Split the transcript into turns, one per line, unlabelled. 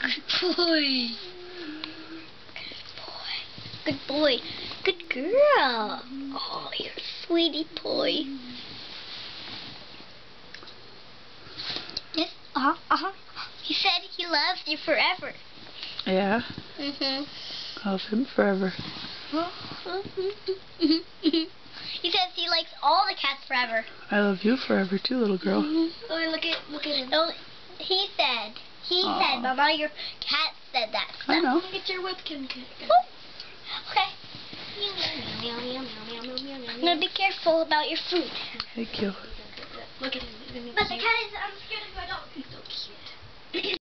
Good boy. Good boy. Good girl. Oh, you're a sweetie boy. Yes. He said he loves you forever.
Yeah? Love him forever.
He says he likes all the cats forever.
I love you forever too, little girl.
Oh, look at him. No, he said, Mama, your cat said that stuff.
I know.
Get your webcam. Okay. Now be careful about your food.
Thank you.
Look at him. But the cat is, I'm scared of my dog. He's so cute.